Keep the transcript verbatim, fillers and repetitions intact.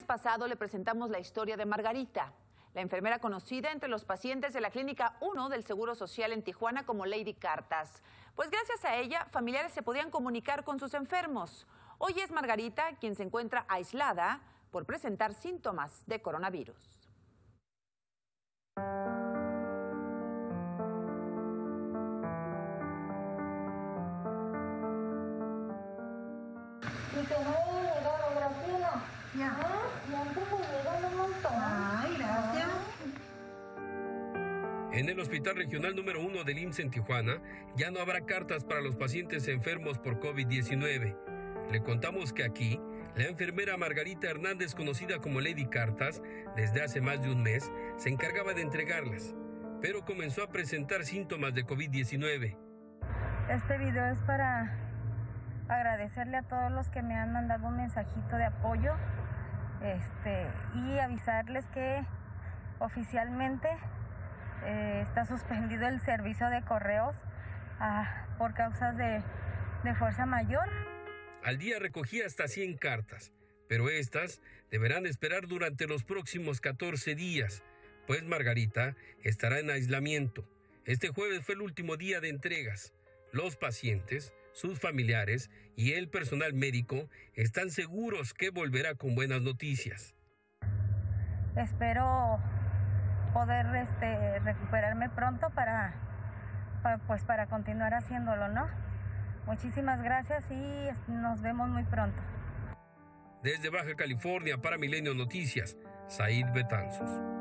Pasado le presentamos la historia de Margarita, la enfermera conocida entre los pacientes de la Clínica uno del Seguro Social en Tijuana como Lady Cartas. Pues gracias a ella, familiares se podían comunicar con sus enfermos. Hoy es Margarita quien se encuentra aislada por presentar síntomas de coronavirus. Y que no he llegado, Graciela. Ya. Ah, ya estuvo llegando un montón. Ay, gracias. En el Hospital Regional número uno del I M S S en Tijuana ya no habrá cartas para los pacientes enfermos por COVID diecinueve. Le contamos que aquí, la enfermera Margarita Hernández, conocida como Lady Cartas, desde hace más de un mes, se encargaba de entregarlas, pero comenzó a presentar síntomas de COVID diecinueve. Este video es para agradecerle a todos los que me han mandado un mensajito de apoyo este, y avisarles que oficialmente eh, está suspendido el servicio de correos ah, por causas de, de fuerza mayor. Al día recogía hasta cien cartas, pero estas deberán esperar durante los próximos catorce días, pues Margarita estará en aislamiento. Este jueves fue el último día de entregas. Los pacientes, sus familiares y el personal médico están seguros que volverá con buenas noticias. Espero poder este, recuperarme pronto para, para, pues, para continuar haciéndolo, ¿no? Muchísimas gracias y nos vemos muy pronto. Desde Baja California para Milenio Noticias, Said Betanzos.